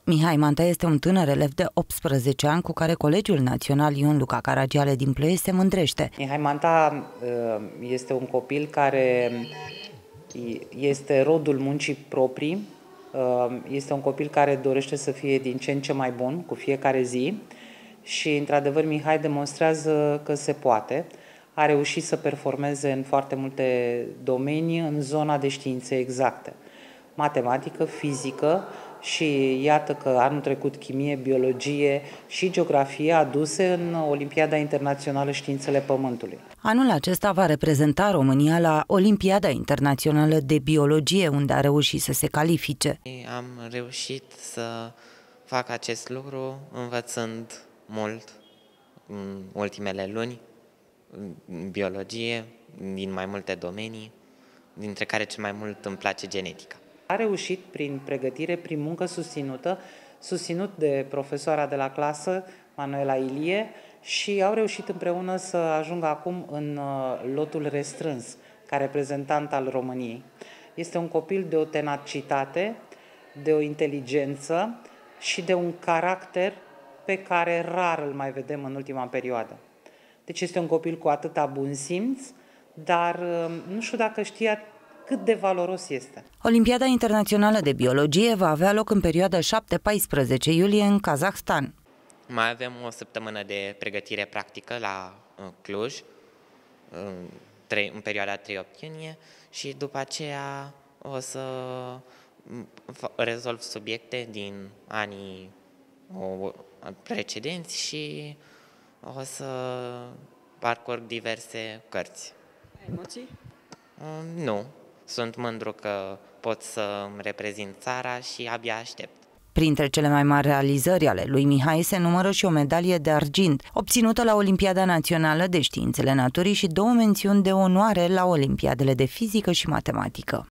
Mihai Manta este un tânăr elev de 18 ani cu care Colegiul Național Ion Luca Caragiale din Ploiești se mândrește. Mihai Manta este un copil care este rodul muncii proprii, este un copil care dorește să fie din ce în ce mai bun cu fiecare zi și, într-adevăr, Mihai demonstrează că se poate. A reușit să performeze în foarte multe domenii în zona de științe exacte, matematică, fizică și iată că anul trecut chimie, biologie și geografie aduse în Olimpiada Internațională Științele Pământului. Anul acesta va reprezenta România la Olimpiada Internațională de Biologie, unde a reușit să se califice. Am reușit să fac acest lucru învățând mult în ultimele luni, în biologie, din mai multe domenii, dintre care cel mai mult îmi place genetica. A reușit prin pregătire, prin muncă susținut de profesoara de la clasă, Manuela Ilie, și au reușit împreună să ajungă acum în lotul restrâns, ca reprezentant al României. Este un copil de o tenacitate, de o inteligență și de un caracter pe care rar îl mai vedem în ultima perioadă. Deci este un copil cu atâta bun simț, dar nu știu dacă știa cât de valoros este. Olimpiada Internațională de Biologie va avea loc în perioada 7-14 iulie în Kazahstan. Mai avem o săptămână de pregătire practică la Cluj, în perioada 3-8 iunie, și după aceea o să rezolv subiecte din anii precedenți și o să parcurg diverse cărți. Emoții? Nu. Sunt mândru că pot să-mi reprezint țara și abia aștept. Printre cele mai mari realizări ale lui Mihai se numără și o medalie de argint, obținută la Olimpiada Națională de Științele Naturii și 2 mențiuni de onoare la Olimpiadele de Fizică și Matematică.